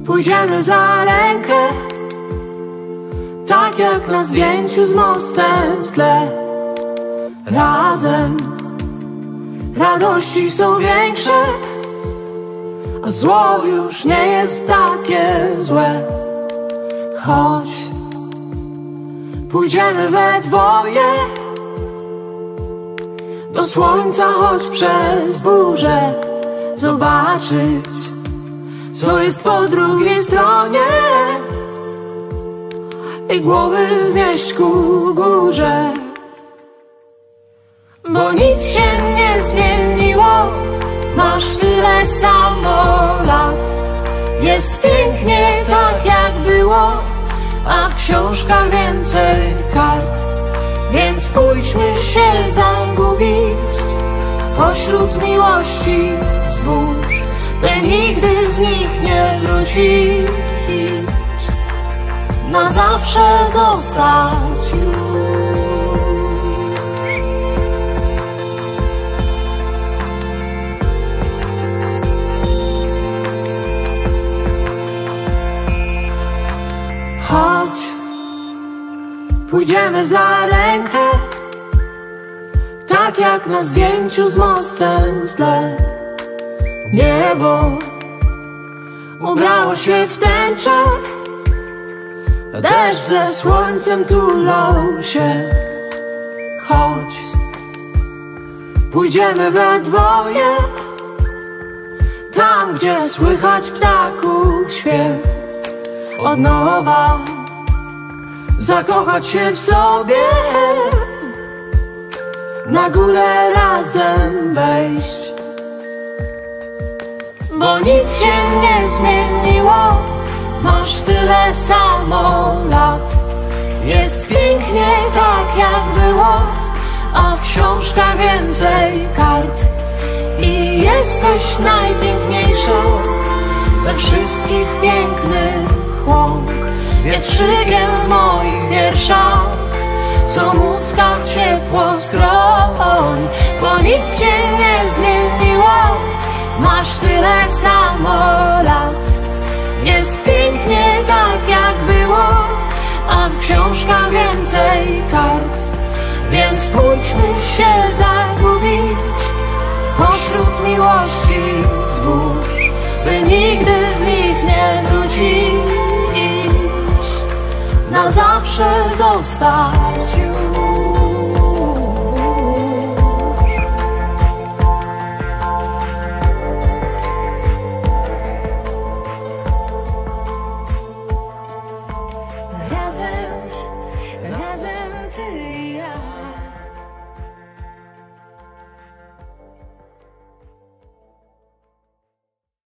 Pójdziemy za rękę, tak jak na zdjęciu z mostem w tle. Razem radości są większe, a zło już nie jest takie złe. Chodź, pójdziemy we dwoje, do słońca choć przez burzę, zobaczyć, co jest po drugiej stronie i głowy znieść ku górze. Bo nic się nie zmieniło, masz tyle samo lat. Jest pięknie tak jak było, a w książkach więcej kart. Więc pójdźmy się zagubić pośród miłości zbóż, by nigdy z nich nie wrócić, na zawsze zostać już. Chodź, pójdziemy za rękę, tak jak na zdjęciu z mostem w tle. Niebo ubrało się w tęczę, deszcz ze słońcem tulą się. Chodź, pójdziemy we dwoje, tam gdzie słychać ptaków śpiew. Od nowa zakochać się w sobie, na górę razem wejść. Bo nic się nie zmieniło, masz tyle samo lat. Jest pięknie tak jak było, a w książkach więcej kart. I jesteś najpiękniejszą ze wszystkich pięknych łąk, wietrzykiem w moich wierszach, co muskach ciepło skroń. Bo nic się nie zmieniło, masz tyle samo lat. Jest pięknie tak jak było, a w książkach więcej kart. Więc pójdźmy się zagubić pośród miłości zbóż, by nigdy z nich nie wrócić, na zawsze zostać już.